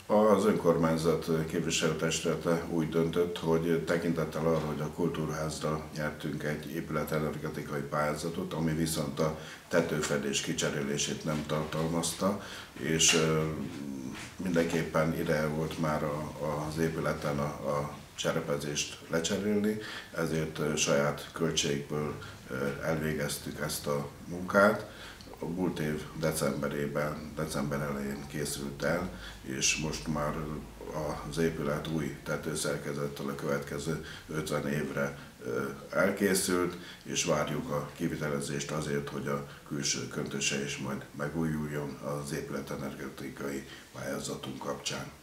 Az önkormányzat képviselőtestülete úgy döntött, hogy tekintettel arra, hogy a Kultúrházra nyertünk egy épületenergetikai pályázatot, ami viszont a tetőfedés kicserélését nem tartalmazta, és mindenképpen ideje volt már az épületen a cserepezést lecserélni, ezért saját költségből elvégeztük ezt a munkát. A múlt év december elején készült el, és most már az épület új tetőszerkezettel a következő 50 évre elkészült, és várjuk a kivitelezést azért, hogy a külső köntöse is majd megújuljon az épületenergetikai pályázatunk kapcsán.